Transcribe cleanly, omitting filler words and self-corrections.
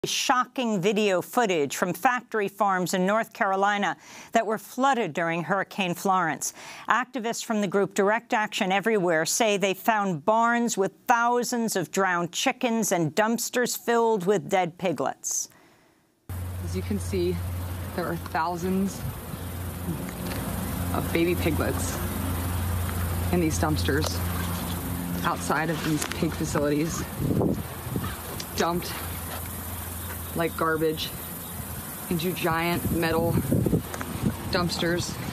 Shocking video footage from factory farms in North Carolina that were flooded during Hurricane Florence. Activists from the group Direct Action Everywhere say they found barns with thousands of drowned chickens and dumpsters filled with dead piglets. As you can see, there are thousands of baby piglets in these dumpsters outside of these pig facilities, dumped like garbage into giant metal dumpsters